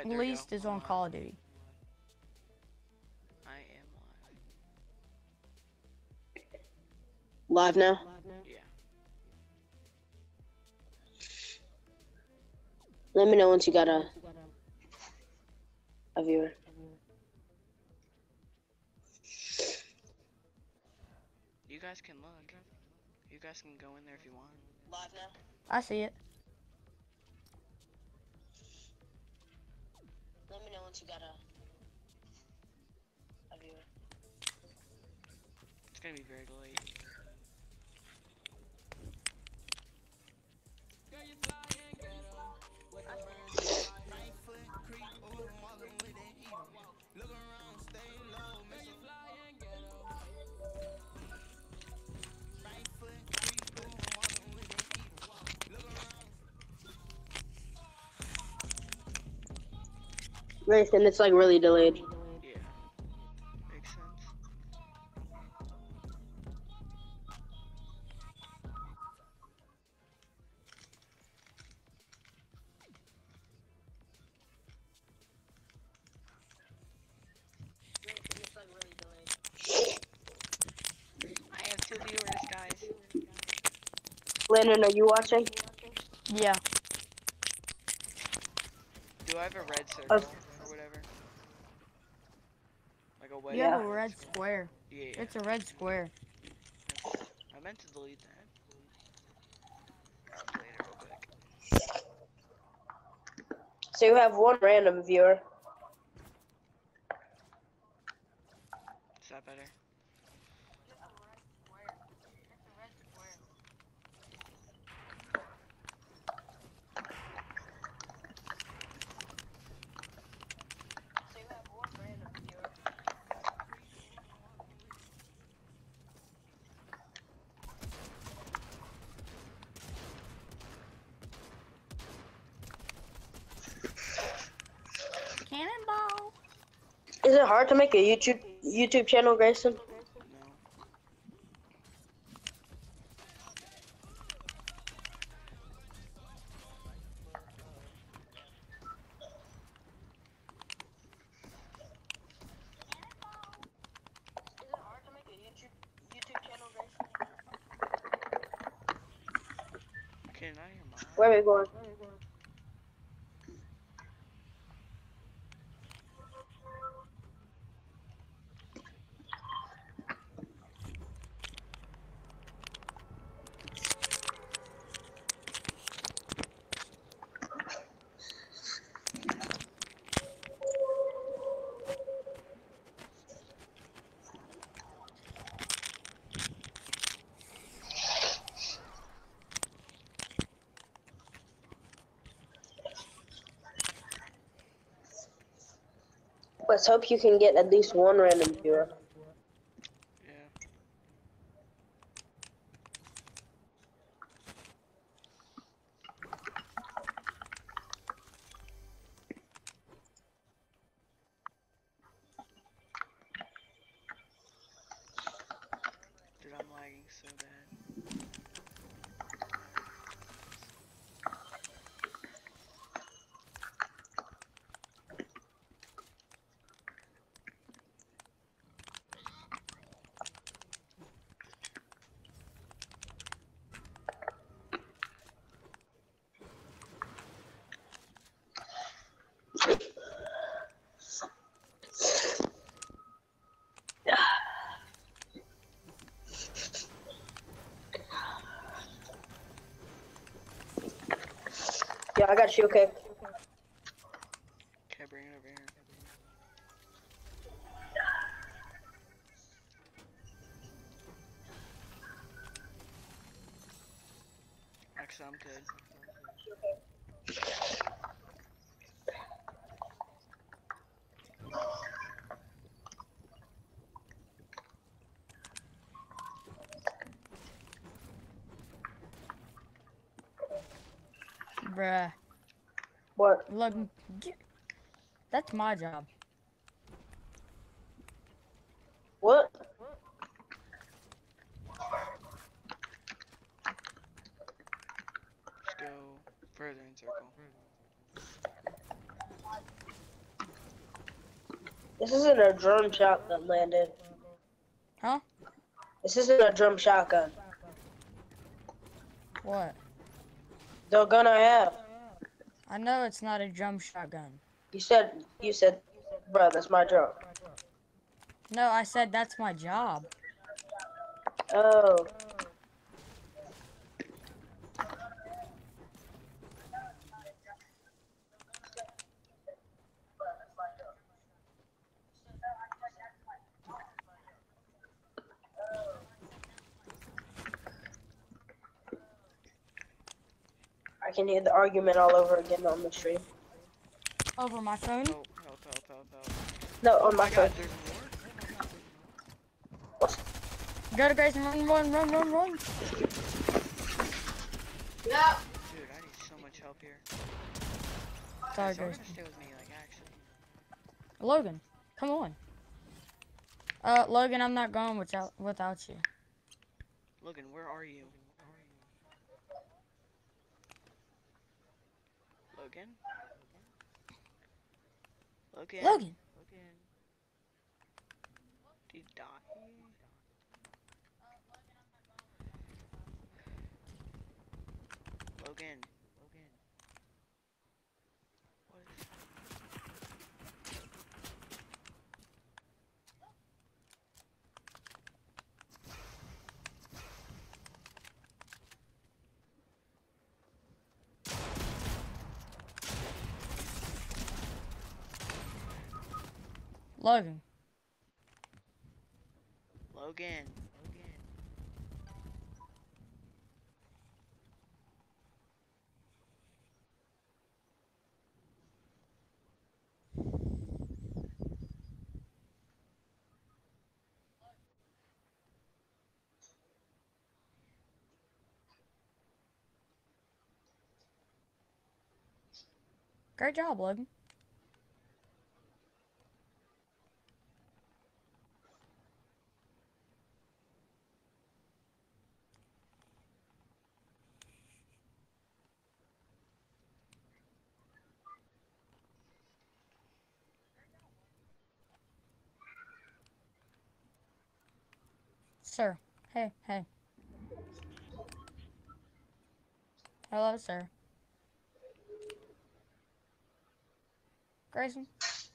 there we go. least is I'm on live. Call of Duty. I am live. Live now? Yeah. Let me know once you got a viewer. You guys can look. You guys can go in there if you want. Live now? I see it. Let me know once you got a viewer. It's gonna be very late. Nathan, it's like really delayed. Yeah. Makes sense. I have 2 viewers, guys. Landon, are you watching? Yeah. Do I have a red circle or whatever? Like a You wedding have Yeah. a red square. Yeah. It's a red square. Okay. I meant to delete that. I'll delete it real quick. So you have one random viewer. Is that better? Cannonball. Is it hard to make a YouTube channel, Grayson? No. Can I hear mom? Where are we going? Let's hope you can get at least one random viewer. Yeah. Dude, I'm lagging so bad. Yeah, I got you, okay. Okay, bring it over here. Actually, I'm good. Bruh. What? Look. That's my job. What? Just go further in circle. This isn't a drum shotgun, Landon. Huh? This isn't a drum shotgun. What? The gun I have. I know it's not a drum shotgun. You said, bro, that's my drum. No, I said that's my job. Oh. I can hear the argument all over again on the stream. Over my phone? Help, help, help, help, help. No, Oh on my my god, phone. there's more? Go to Grayson, run, run, run, run, run. Dude, I need so much help here. Sorry, Is someone Grayson. gonna stay with me, like, actually? Logan, come on. Logan, I'm not going without you. Logan, where are you? Logan? Logan? Logan! Logan? Did you die? Logan? Logan? What is... Logan. Logan? Logan? Great job, Logan. Sir. Hey, hey. Hello, sir. Grayson?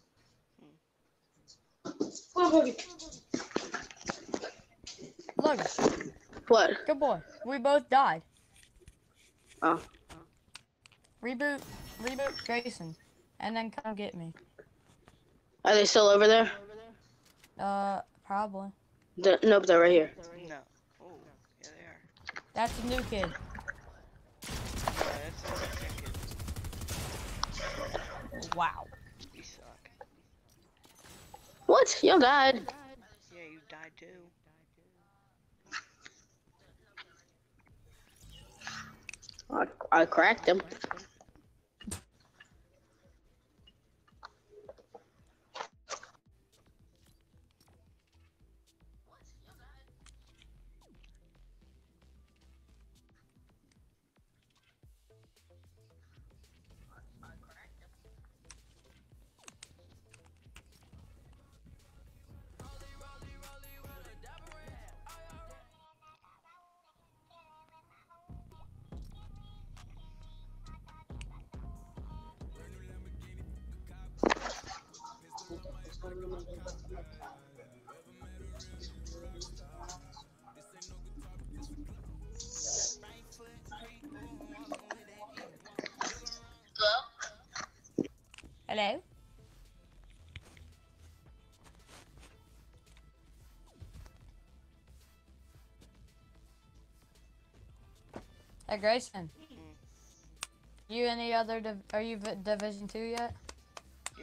Logan. What? Good boy. We both died. Oh. Reboot Grayson. And then come get me. Are they still over there? Probably. Nope, they're right here. No. Oh, yeah, they are. That's a new kid. Yeah, that's the second kid. Wow. You suck. What? Y'all died. Yeah, you died too. I cracked him. Hello? Hey, Grayson. You any other, are you Division 2 yet? Yeah.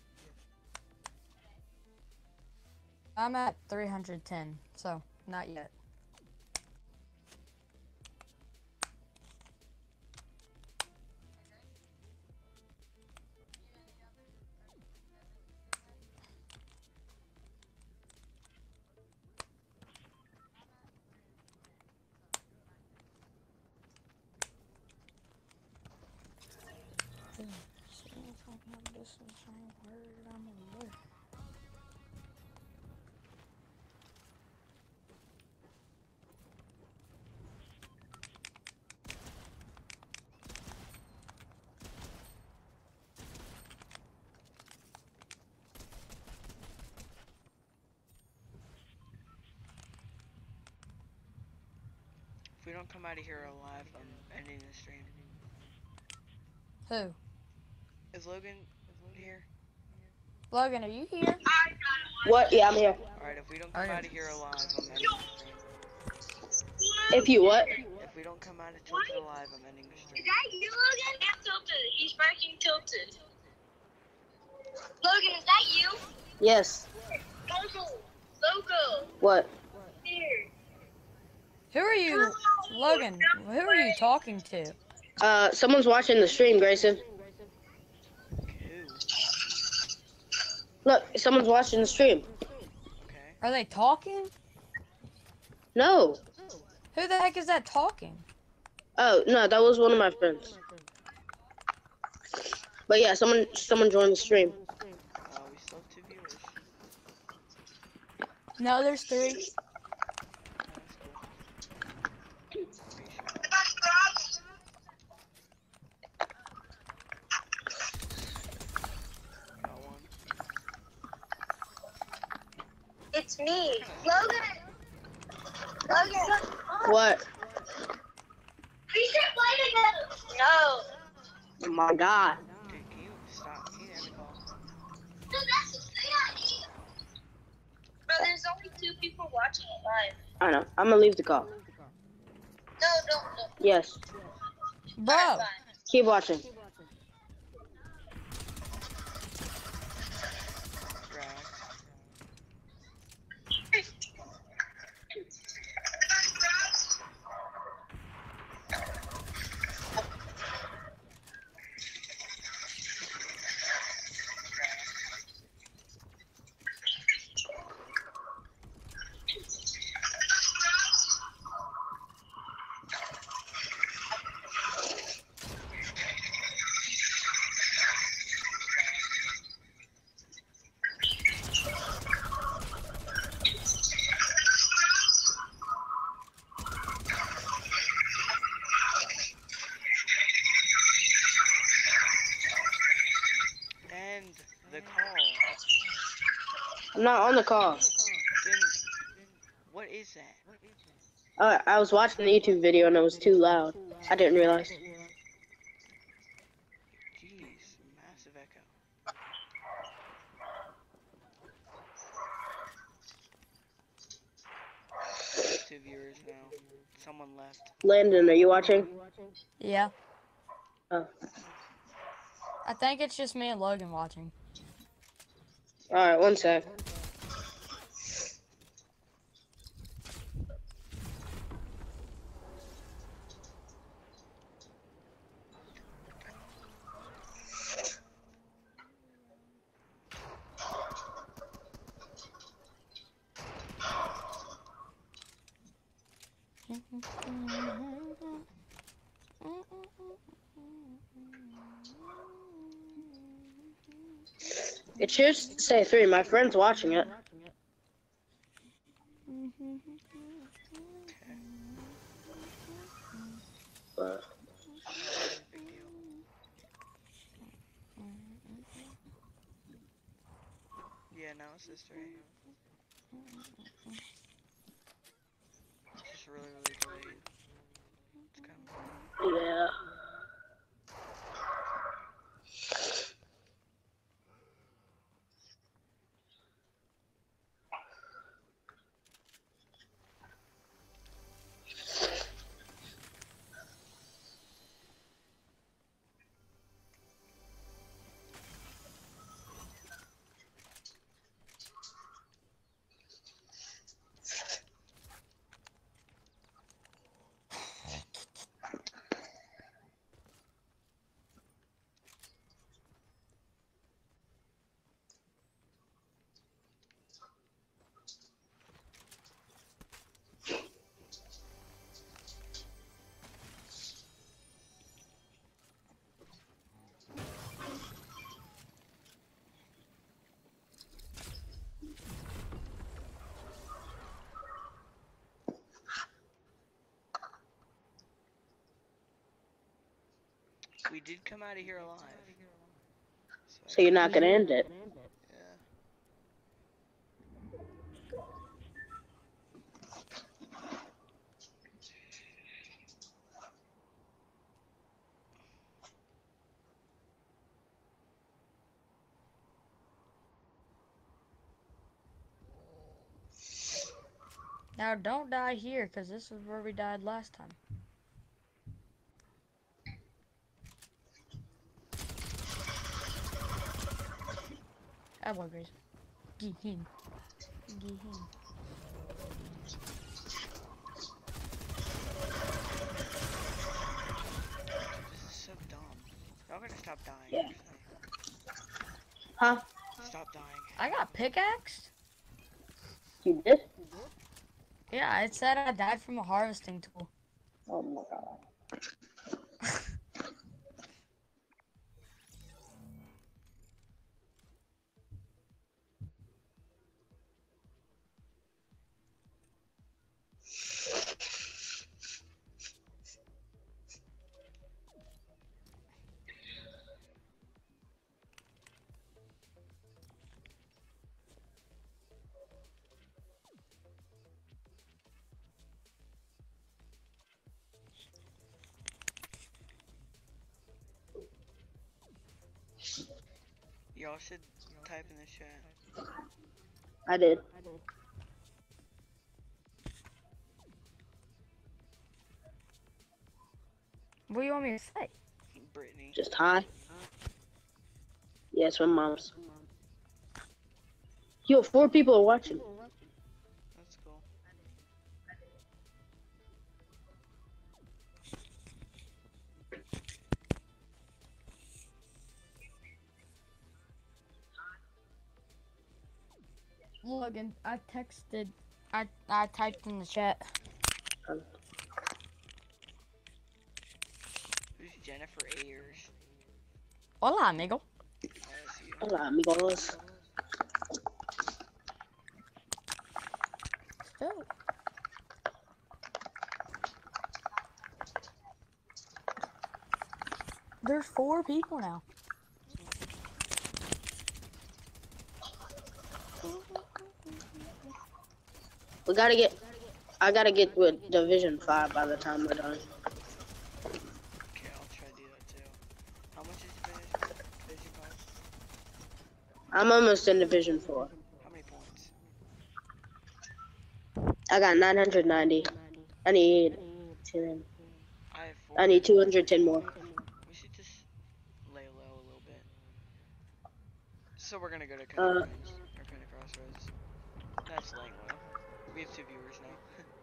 I'm at 310, so not yet. we don't come out of here alive, I'm ending the stream. Who? Is Logan here? Logan, are you here? What? Yeah, I'm here. Alright, if we don't come Okay. out of here alive, I'm ending the stream. If you what? If we don't come out of Tilted alive, I'm ending the stream. Is that you, Logan? That's Tilted. He's breaking Tilted. Logan, is that you? Yes. Logo. What? Here. Who are you, Logan? Who are you talking to? Someone's watching the stream, Grayson. Who? Look, someone's watching the stream. Okay. Are they talking? No. Who the heck is that talking? Oh, no, that was one of my friends. But yeah, someone joined the stream. We still have 2 viewers. No, there's 3. Oh, that's cool. Got one. It's me. Logan. Logan. What? We should play together. No. Oh my god. Dude, can you stop? Can you end the call? No, that's the thing I need. Bro, there's only 2 people watching it live. I know. I'm gonna leave the call. No, don't. Yes. Bro, Fine. Keep watching. Dragged. End the call. I'm not on the call. Then, what is that? I was watching the YouTube video and it was too loud. I didn't realize. Jeez, massive echo. Two viewers now. Someone left. Landon, are you watching? yeah. Oh. I think it's just me and Logan watching. Alright, one sec. It should say 3. My friend's watching it. But Big deal. Yeah, now it's this 3. It's just really delayed. It's kind of yeah. We did come out of here alive. So you're not gonna end it. Yeah. Now don't die here, cause this is where we died last time. I want Grace. Get him. Get him. This is so dumb. Y'all gotta stop dying. Yeah. Huh? Stop dying. I got pickaxed? You did? Yeah, it said I died from a harvesting tool. Oh my god. Y'all should type in the chat. I did. What do you want me to say? Brittany. Just hi. Yes, my mom's. Yo, 4 people are watching. That's cool. Logan, I texted. I typed in the chat. Who's Jennifer Ayers? Hola, amigo. Oh, that's you. Hola, amigos. Still. There's 4 people now. We gotta get. I gotta get with Division 5 by the time we're done. Okay, I'll try to do that too. How much is division cost? I'm almost in Division 4. How many points? I got 990. I need 10. I have 4. I need 210 more. We should just lay low a little bit. So we're gonna go to Kind of Crossroads. That's laying low. We have 2 viewers now.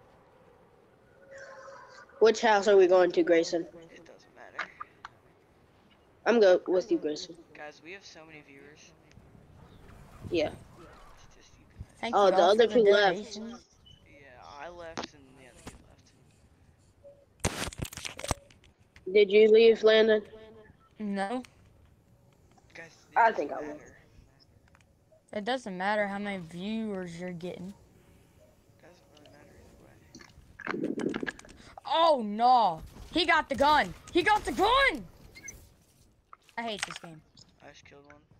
Which house are we going to, Grayson? It doesn't matter. I'm going with you, Grayson. Guys, we have so many viewers. Yeah. It's just you guys. Thank Oh, you the all other for two the left. donations. Yeah, I left and the other kid left. Did you leave, Landon? No, Guys, it I doesn't think I will. matter. it doesn't matter how many viewers you're getting. Doesn't really matter either way. Oh no! He got the gun! He got the gun! I hate this game. I just killed one.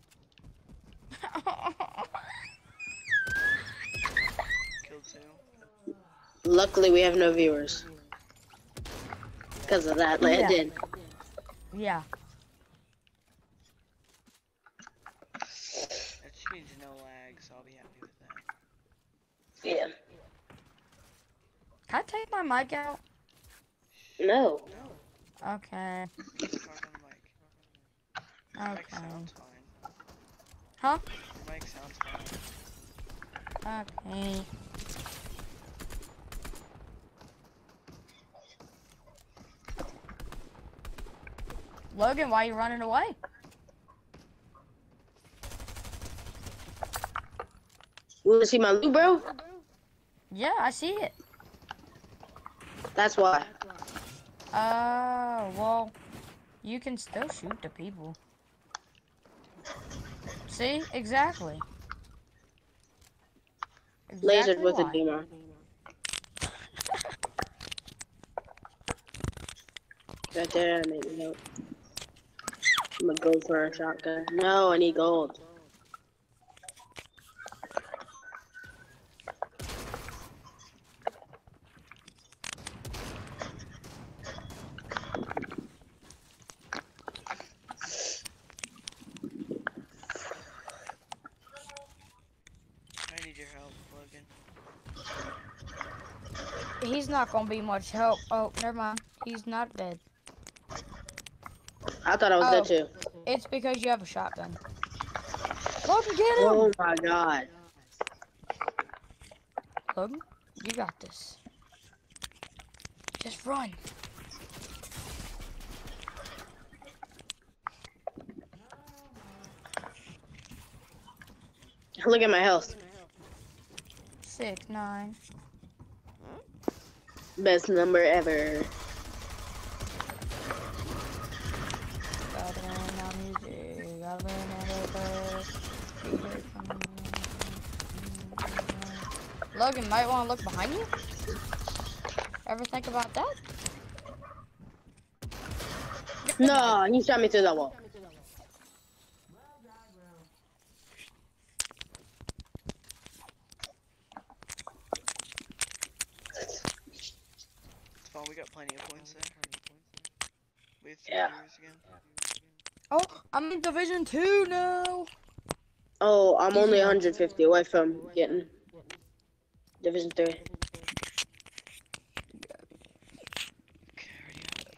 Killed 2. Luckily, we have no viewers. Because of that, Landon. Yeah. That just means no lag, so I'll be happy with that. Yeah. Can I take my mic out? No. Okay. You can talk on the mic. Your mic Okay. sounds fine. Huh? Your mic sounds fine. Okay. Logan, why are you running away? You wanna see my loot, bro? Yeah, I see it. That's why. Well, you can still shoot the people. See? Exactly. Lasered Exactly with a why. demon. Right there, I made a note. I'm gonna go for a shotgun. No, I need gold. I need your help, Logan. He's not gonna be much help. Oh, never mind. He's not dead. I thought I was Oh, dead too. it's because you have a shotgun. Logan, get him! Oh my god. Logan, you got this. Just run. Look at my health. 6, 9. Best number ever. Gotta learn our music. Gotta learn our Logan, might want to look behind you. Ever think about that? No, he shot me through that wall. It's fine, we got plenty of points there. We have 3 Yeah. viewers again. Oh, I'm in Division 2 now. Oh, I'm only 150 away from getting Division 3. Okay, ready up.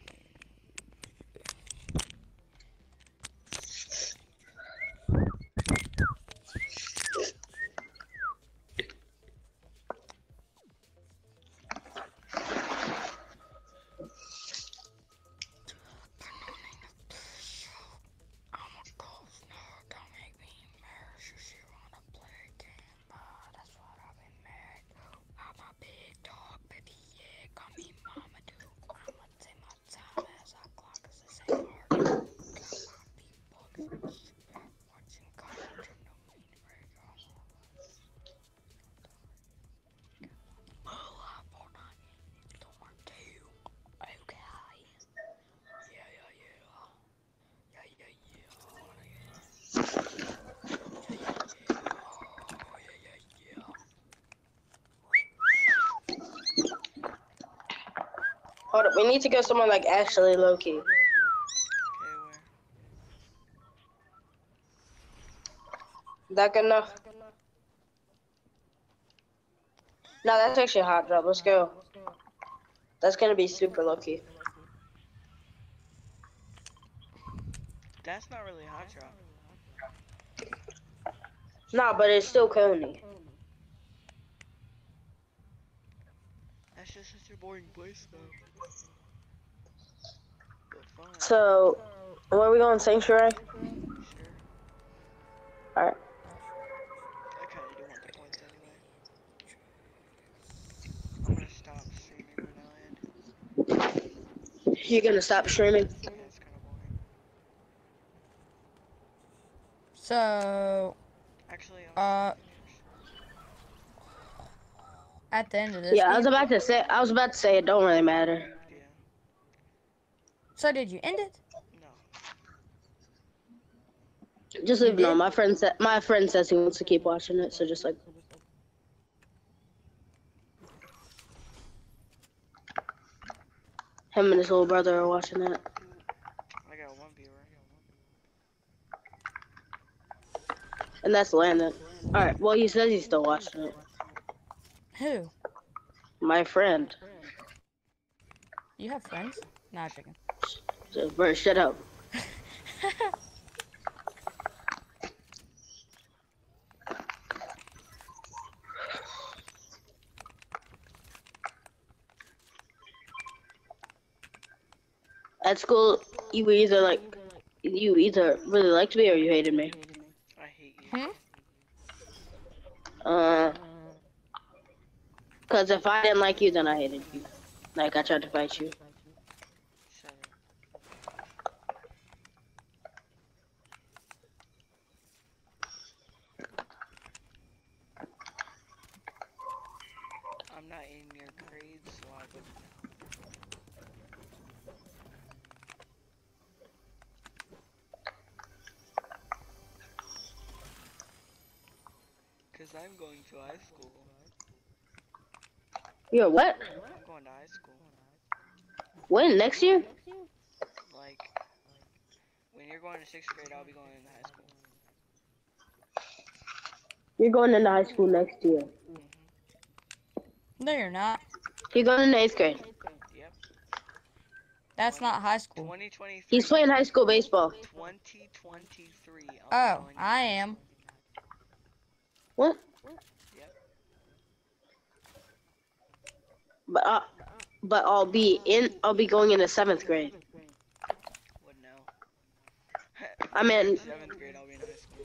Hold up, we need to go somewhere like actually low key. Okay, where? That good enough? No, that's actually a hot drop. Let's go. That's gonna be super low key. That's not really a hot drop. Nah, but it's still Coney. That's just such a boring place, though. But fine. So, where are we going? Sanctuary? Sure. Alright. I kind of do want the points anyway. I'm gonna stop streaming when I land. You're gonna stop streaming? Yeah, it's kind of boring. So, Actually, at the end of this Yeah, I was game- about to say it don't really matter. yeah. So did you end it? No. Just leave it on. My friend says he wants to keep watching it, so just like him and his little brother are watching it. I got 1 viewer. And that's Landon. Alright, well he says he's still watching it. Who? My friend. You have friends? Nah, chicken. So, bro, shut up. At school, you either really liked me or you hated me. I hate you. Hmm? Cause if I didn't like you, then I hated you. Like I tried to fight you. Shut up. I'm not in your grades, so I wouldn't know. Cause I'm going to high school. You're what? I'm going to high school. When? Next year? Like, when you're going to 6th grade, I'll be going into high school. You're going into high school next year. No, you're not. He's going in 8th grade. Yep. That's not high school. 2023. He's playing high school baseball. 2023. Oh, I am. What? Yep. But I'll be going into 7th grade. Would know. I'm in. 7th grade. I'll be in high school.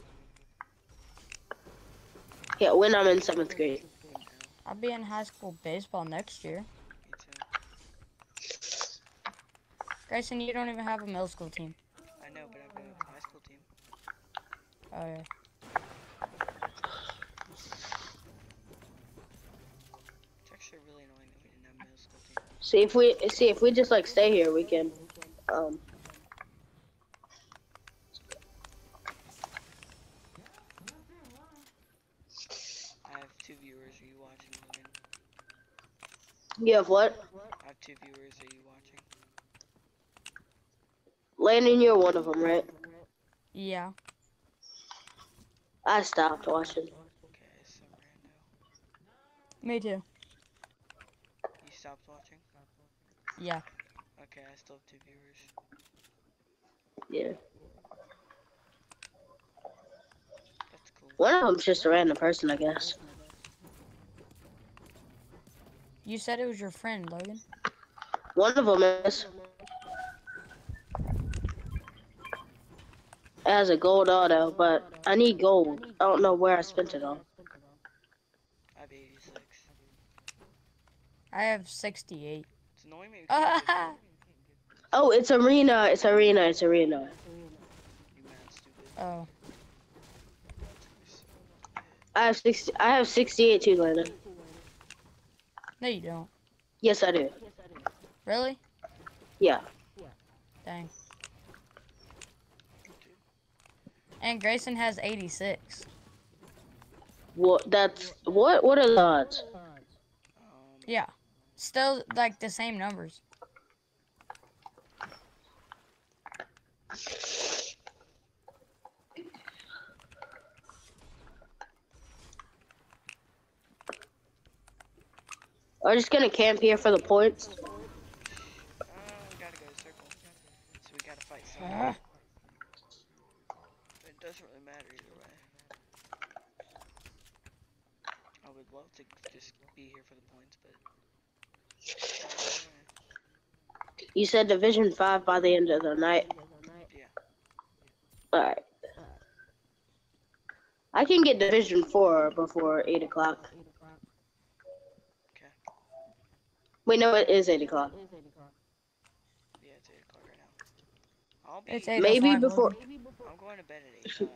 Yeah, when I'm in 7th grade. Would know. I'll be in high school baseball next year. Me too. Grayson, you don't even have a middle school team. I know, but I've got a high school team. Oh yeah. It's actually really annoying that we didn't have a middle school team. See if we just like stay here, we can. I have 2 viewers. Are you watching, Logan? You have what? I have 2 viewers. Are you watching? Landon, you're one of them, right? Yeah. I stopped watching. Okay, so rando. Me too. You stopped watching? Yeah. Okay, I still have 2 viewers. Yeah. That's cool. One of them's just a random person, I guess. You said it was your friend, Logan. One of them is. It has a gold auto, but I need gold. I don't know where I spent it on. I have 86. I have 68. It's annoying me. We can't get Oh, it's arena. It's arena. It's arena. you mad stupid. Oh. I have 68 too, Landon. No, you don't. Yes, I do. Really? Yeah. Dang. And Grayson has 86. What? That's what? What are the odds? Yeah. Still, like, the same numbers. Are we just gonna camp here for the points? We gotta go to circle. So we gotta fight someone. It doesn't really matter either way. I would love to just be here for the points, but... You said Division 5 by the end of the night. Yeah. Alright. I can get Division 4 before 8 o'clock. Okay. Wait, no, it is 8 o'clock. Yeah, it's 8 o'clock right now. I'll be... It's 8 Maybe before... I'm going to bed at 12.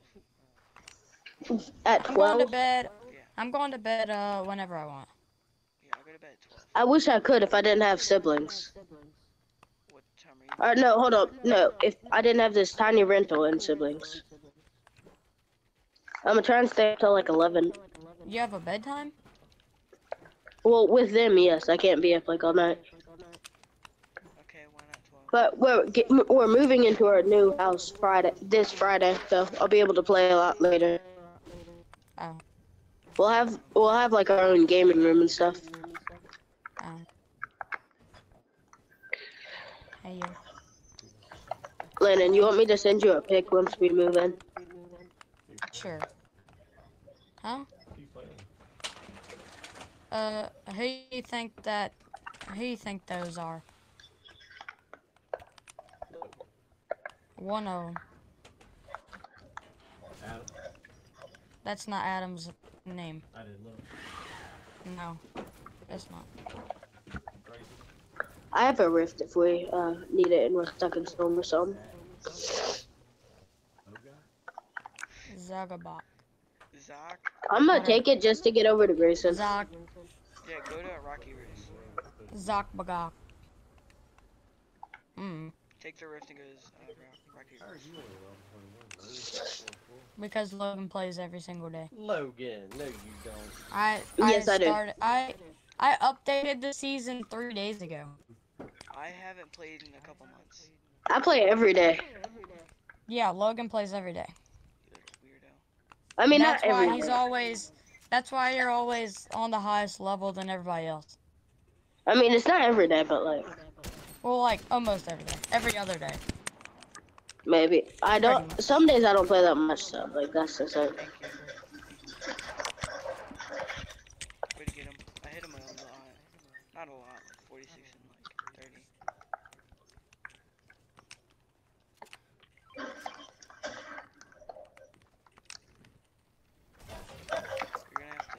At I'm going to 12? bed. Yeah. I'm going to bed whenever I want. Yeah, I'll go to bed at 12. I wish I could if I didn't have siblings. What time are you? No, hold on. No, if I didn't have this tiny rental and siblings. I'm gonna try and stay until like 11. You have a bedtime? Well, with them, yes. I can't be up like all night. Okay, why not 12? But we're moving into our new house this Friday, so I'll be able to play a lot later. Oh. We'll have like our own gaming room and stuff. Oh. Hey, you. Landon, you want me to send you a pic once we move in? Sure. Huh? Who you think those are? One of them. Adam? That's not Adam's name. I didn't look. No, it's not. I have a rift if we need it and we're stuck in storm or something. Zagabot. Zoc? I'm gonna take it just to get over to Grayson. Zog. Yeah, go to Rocky Race. Zokbagok. Take the rift and go to Rocky Race. Because Logan plays every single day. Logan, no you don't. Yes, I do. I updated the season 3 days ago. I haven't played in a couple months. I play every day. Yeah, Logan plays every day. You little weirdo. I mean, That's not every why day. he's always. That's why you're always on the highest level than everybody else. I mean, it's not every day, but like Well, like almost every day, every other day. maybe. I Pretty don't. much. Some days I don't play that much, so like that's the thing. Thank you. Way to get him. I hit him a lot. Not a lot, like 46 and like 30. You're gonna have to.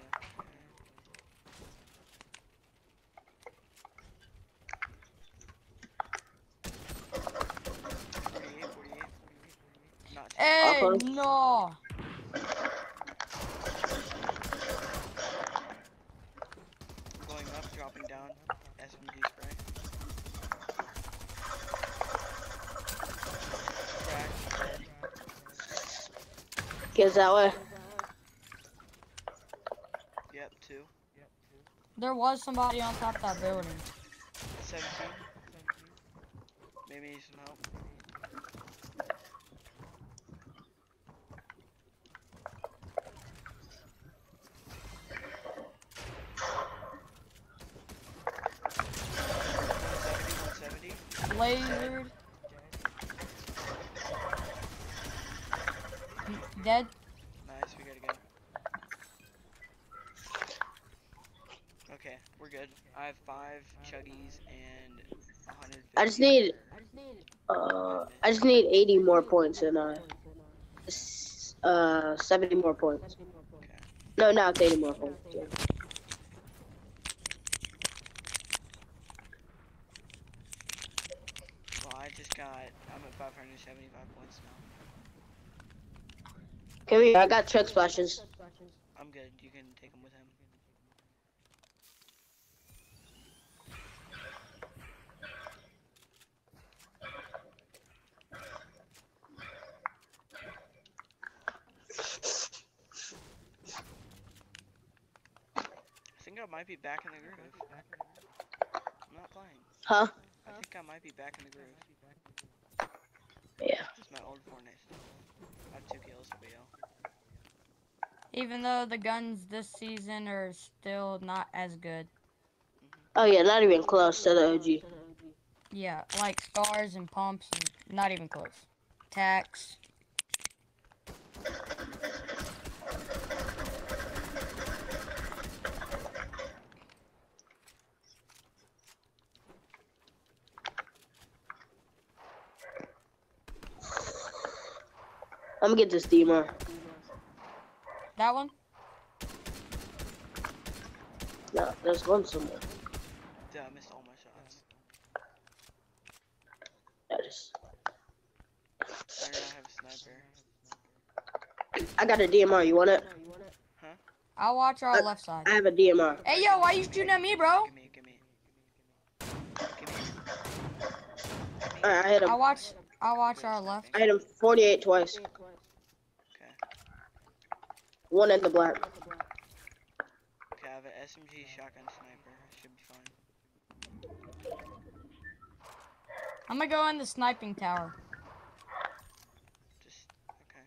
48, 48. Not too Hey, Awkward. no. going up, dropping down. SMG spray. Crack. Dead. Kids that way. Yep, 2. There was somebody on top of that building. 17. Maybe need some help. Lasered. Dead. Nice, we gotta go. Okay, we're good. I have 5 chuggies and 150. I just need 80 more points and 70 more points. Okay. No, now it's 80 more points. Yeah. Well, I'm at 575 points now. Come here, I got chug splashes. I'm good, you can take them with him. I think I might be back in the groove. I'm not playing. Huh? I think I might be back in the groove. Yeah. It's my old Fortnite stuff. I have 2 kills, but yo. Even though the guns this season are still not as good. Oh yeah, not even close to the OG. Yeah, like scars and pumps, and not even close. Tax. I'm gonna get this DMR. That one? No, there's one somewhere. Dude, I missed all my shots. I just. I do not have a sniper. I got a DMR. You want it? I'll watch our left side. I have a DMR. Hey, yo, why you shooting at me, bro? Gimme. Gimme. Alright, I hit him. I'll watch our left. I hit him 48 twice. Okay. One in the black. Okay, I have an SMG shotgun sniper. Should be fine. I'm gonna go in the sniping tower. Just okay.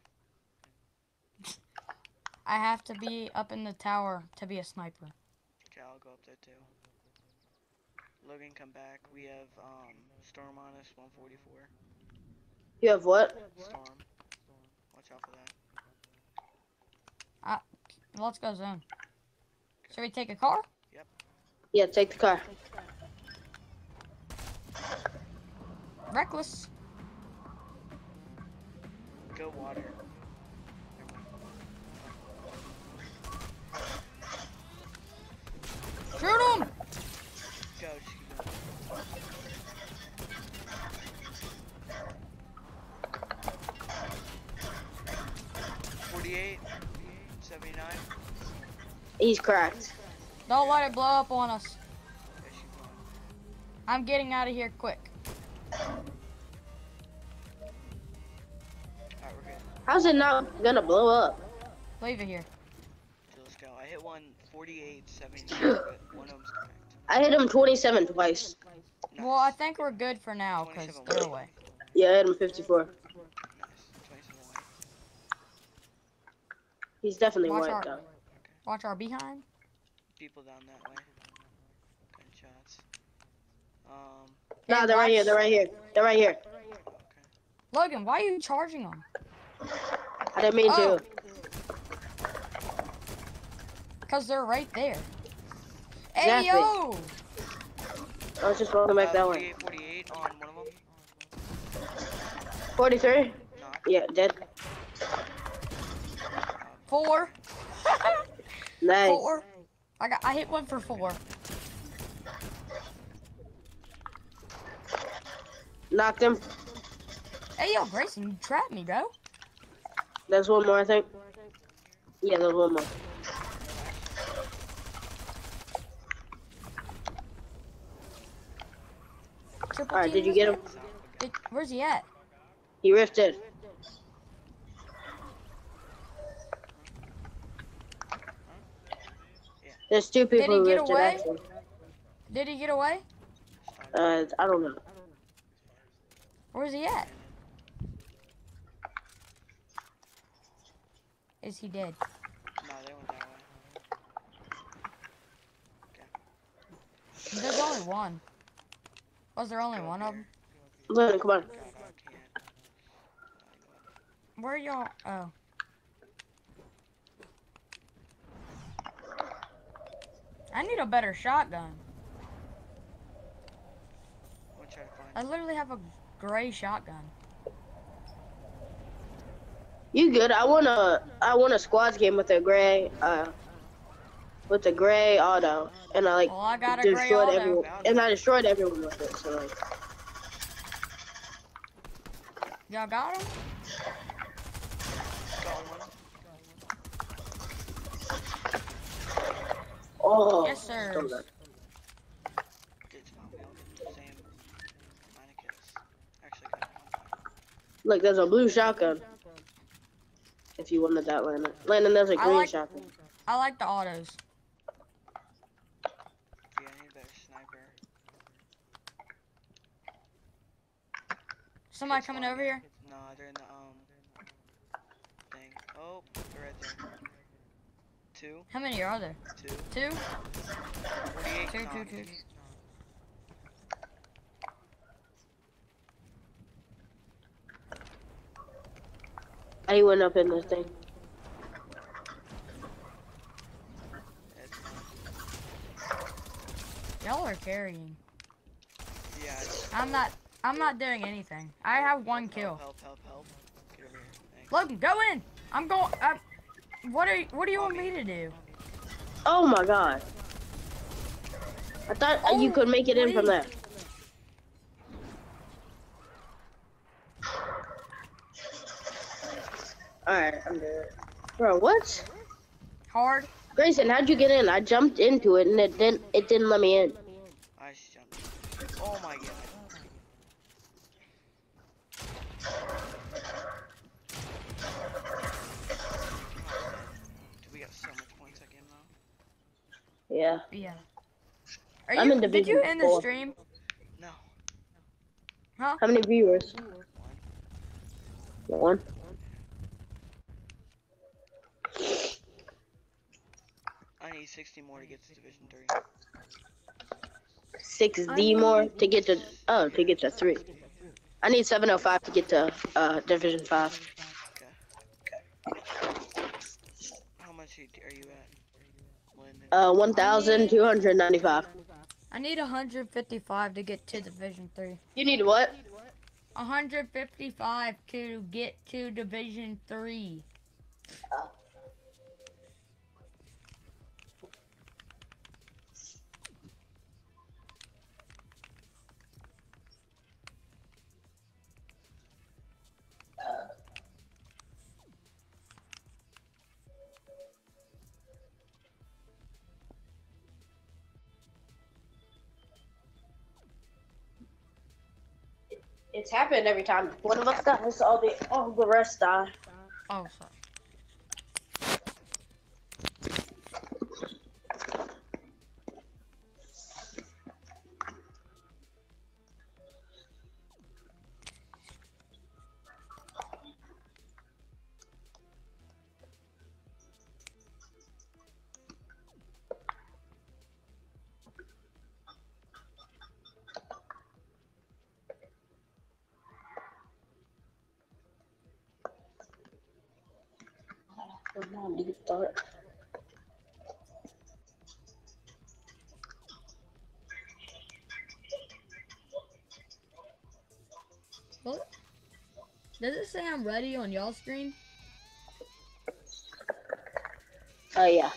I have to be up in the tower to be a sniper. Okay, I'll go up there too. Logan, come back. We have storm on us, 144. You have what? Storm. Watch out for that. Let's go zone. Should we take a car? Yeah, take the car. Reckless. Go water. Shoot him! Go, just keep going. 48, 79. He's cracked. Don't let it blow up on us. There she gone. I'm getting out of here quick. Alright, we're good. How's it not gonna blow up? Leave it here. So let's go. I hit one 48, 79, but one of them's cracked. I hit him 27 twice. Nice. Well, I think we're good for now, because 27 they're white. away. Yeah, I hit him 54. Nice. 27 white. He's definitely Watch white our- though. Watch our behind. People down that way. Gunshots. Nah, they're right here. They're right here. They're right here. Okay. Logan, why are you charging them? I didn't mean Oh. to. Because they're right there. Exactly. Hey, yo! I was just walking back that way. 48 on one of them. 43? Knock. Yeah, dead. 4. Nice. 4. I hit one for 4. Knocked him. Hey, yo, Grayson, you trapped me, bro. There's one more, I think. Yeah, there's one more. Triple Alright, team did you get him? Where's he at? He rifted. There's two people he who get rifted, away? actually. Did he get away? I don't know. Where's he at? Is he dead? No, they went that way. There's only one. Was there only one of them? Look, come on. God, I can't. Where y'all? Oh. I need a better shotgun. I'm gonna try to find. I literally have a gray shotgun. You good? I won a squads game with a gray auto, and I Well, I got a gray destroyed auto. everyone, and I destroyed everyone with it. So like, Y'all got him? oh, Yes, sir. so good. It's fine. We all get the same amount of kills. Actually, got one. Look, there's a blue shotgun. If you wanted that, Landon, there's a I green like- shotgun. I like the autos. Yeah, I need a better sniper. Somebody It's coming fine. over here? No, they're in the thing. Oh, they're right there. 2, How many are there? 2, 2? 48. Two, knock. two, two. I went up in this thing. It's fine. Y'all are carrying. Yeah. It's, I'm not doing anything. I have one kill. help. Get over here. Thanks. Logan, go in. I'm going. What do you want me to do? Oh my god! I thought you could make it in from there. Alright, I'm good. Bro, what? Hard. Grayson, how'd you get in? I jumped into it and it didn't let me in. I just jumped. Oh my god. Dude, we got so much points again though. Yeah. Yeah. I'm in Did Division you end the 4. stream? No. Huh? How many viewers? One. I need 60 more to get to Division 3. 6D more to get to 3. I need 705 to get to Division 5. Okay. How much are you at? Landon? 1,295. I need 155 to get to Division 3. You need what? 155 to get to Division 3. It's happened every time. One of us dies, all the rest die. Oh, sorry. Come on, deep start. What? Does it say I'm ready on y'all screen? Oh yeah.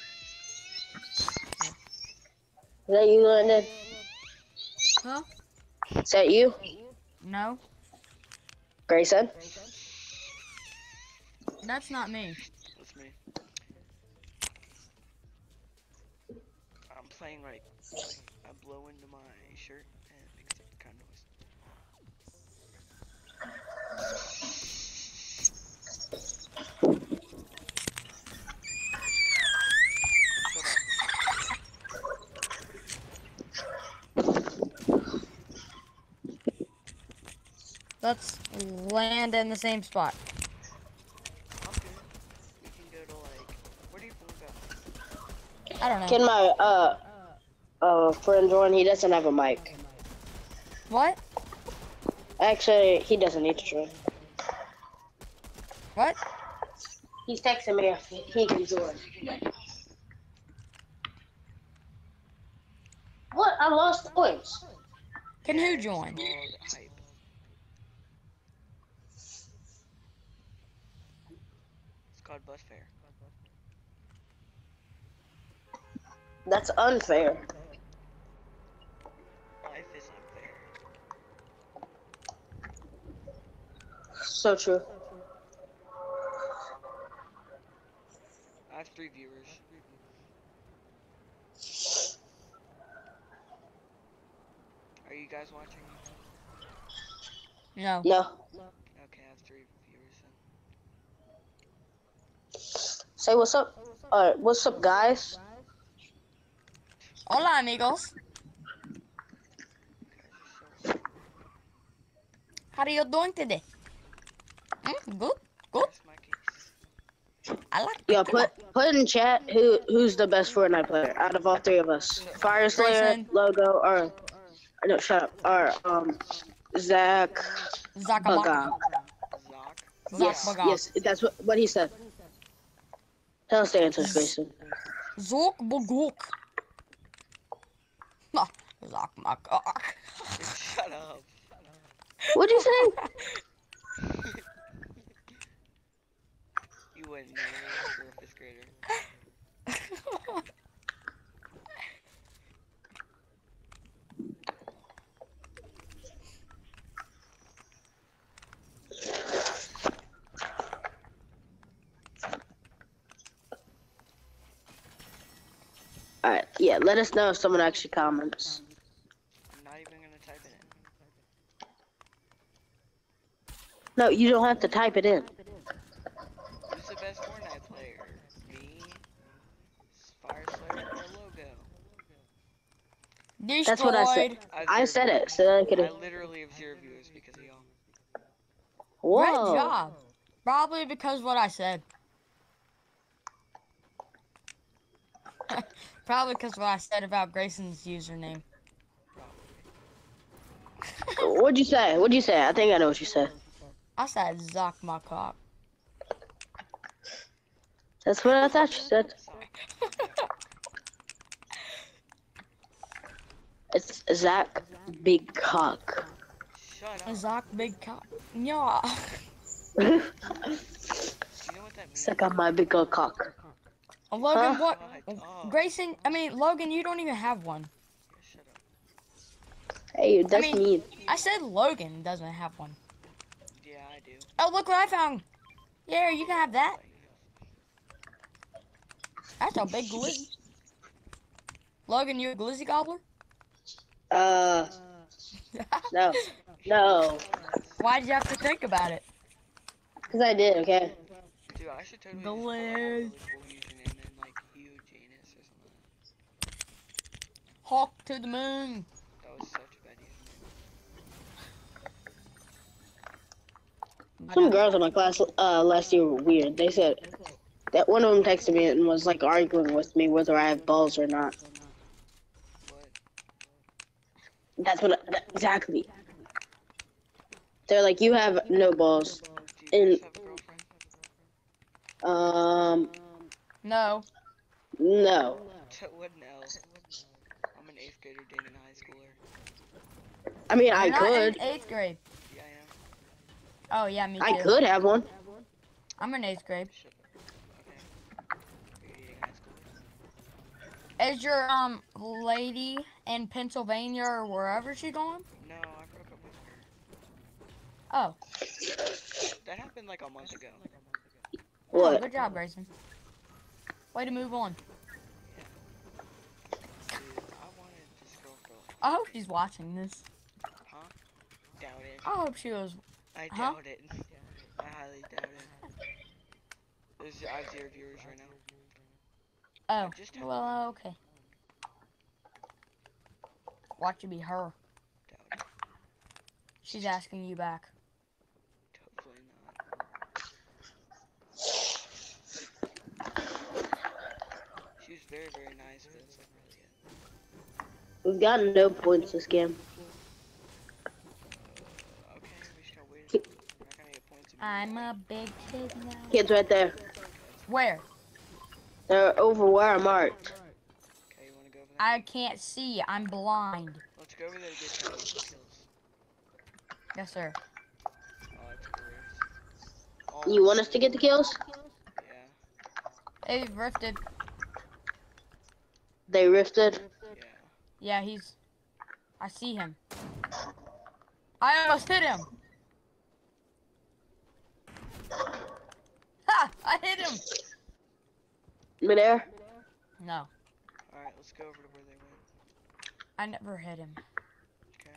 Is that you, London? Huh? Is that you, No, Grayson? that's not me. That's me. I'm playing like I blow into my shirt and it makes that kind of noise. Shut up. Let's land in the same spot. I'm good. We can go to like. Where do you want to go? I don't know. Can my friend join? He doesn't have a mic. What? Actually, he doesn't need to join. What? He's texting me if he can join. What? I lost points. Can who join? It's called hype. It's called bus fare. That's unfair. Life is unfair. So true. I have 3 viewers. Are you guys watching? No. No. Okay, I have 3 viewers then. Say what's up. What's up, guys? Hola, amigos. How are you doing today? Good. Good. That's my case. I like Yeah, tequila. put in chat who's the best Fortnite player out of all 3 of us. Fire Slayer, Grayson. Logo, or no, shut up. Or Zach Zakabaka. Baga. Zoc. Yes, Baga. yes, that's what he said. Tell us the answers, Grayson. Zok Bogok. Zok Makak. Shut up. What'd you say? You wouldn't know you're a 5th grader. Alright, yeah, let us know if someone actually comments. I'm not even gonna type it in. No, you don't have to type it in. Who's the best Fortnite player? Me, Fire Slayer, or Logo? Destroyed. That's what I said. I said it, so I could I have. literally have 0 viewers because of y'all. Great Whoa. job. Probably because what I said. Probably because what I said about Grayson's username. What'd you say? What'd you say? I think I know what you said. I said Zok Makak. That's what I thought you said. It's Zach Big Cock. Shut up. Zok Big Cock. Yeah. You know what that means? Suck on my big old cock. Logan, Huh? what? Oh, Grayson, Logan, you don't even have one. shut up. Hey, that's mean- mean. I said Logan doesn't have one. Yeah, I do. Oh, look what I found. Yeah, you can have that. That's a big glizzy. Logan, you a glizzy gobbler? No. No. Why'd you have to think about it? Because I did, okay? Dude, I should totally The just call it a Liz. really cool username and like Janus or something. Hawk to the moon. That was such a bad username. Some girls in my class last year were weird. They said that one of them texted me and was like arguing with me whether I have balls or not. What? That's what exactly. They're like, you have no balls. Do you And guys have a girlfriend? No. No. What no? I'm an 8th grader dating a high schooler. I mean, You're I not could. in 8th grade. Yeah, I am. Oh, yeah, me too. I could have one. I'm in 8th grade. Shut up. Okay. Are you dating a high schooler? Is your, lady in Pennsylvania or wherever she going? No, I broke up with her. Oh. That happened like a month ago. Oh, What? good job, Grayson. Way to move on. Dude, I wanted this girl for like, I hope she's watching this. huh? Doubt it. I hope she was. I Huh? doubt it. I highly doubt it. I have 0 viewers right now. Oh, just had well, okay. Watch it be her. Doubt it. She's asking you back. Hopefully not. She was very, very nice, but it's like really it. We've gotten no points this game. Okay, we just gotta wait. We're not gonna get points I'm immediately. a big kid now. Kids right there. Where? They're over where I'm marked. Okay, you wanna go over there? I can't see. I'm blind. Let's go over there to get some kills. Yes, sir. Oh, that's gross. Oh, You want us to get the kills? Yeah, Hey, rifted. They rifted. yeah. Yeah, he's. I see him. I almost hit him. Ha! I hit him. Midair. No, Alright, let's go over to where they went. I never hit him. Okay.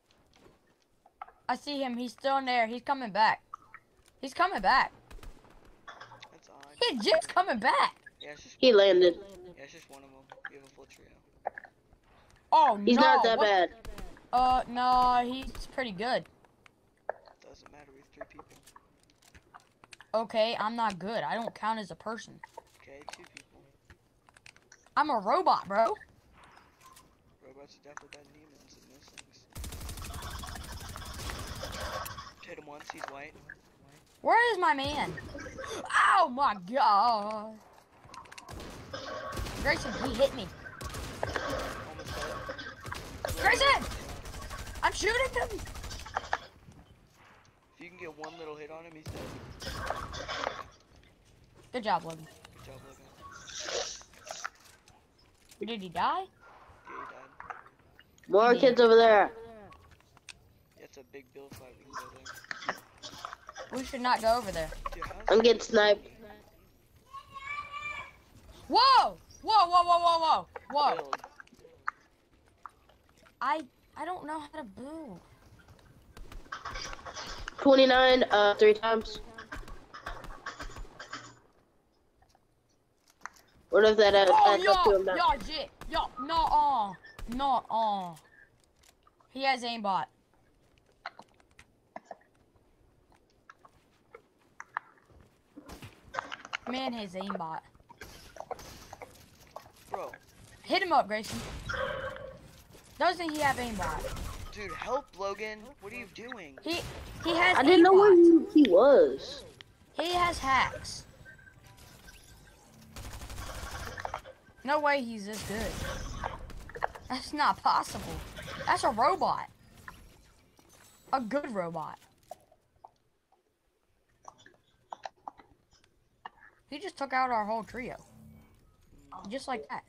I see him. He's still in there. He's coming back. He's coming back. That's odd. He's just coming back. Yeah, it's just He landed. Yeah, it's just one of them. We have a full trio. Oh no! He's not that what- bad. No, he's pretty good. Doesn't matter, we have 3 people. Okay, I'm not good. I don't count as a person. Okay, 2 people. I'm a robot, bro. Robots are definitely better than humans in those things. Hit him once, he's white. Where is my man? Oh my god! Grayson, he hit me. Almost dead. Grayson! I'm shooting him! If you can get one little hit on him, he's dead. Good job, Logan. Good job, Logan. Did he die? Yeah, he died. More kids over there. Yeah, it's a big build fight, we can go there. We should not go over there. Dude, how's I'm that getting sniped. Whoa! Whoa, whoa, whoa, whoa, whoa! Whoa! build? I don't know how to move. 29, 3 times. What if that adds up to Oh, him now? yo, shit. Yo, no, He has aimbot. Man has aimbot. Bro, Hit him up, Grayson. Doesn't he have aimbot? dude, help, Logan. What are you doing? He has I didn't know where aimbot. he was. He has hacks. No way he's this good. That's not possible. That's a robot. A good robot. He just took out our whole trio. Just like that.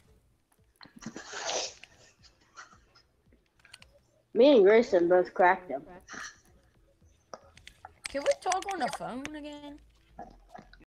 Me and Grayson both cracked him. Can we talk on the phone again?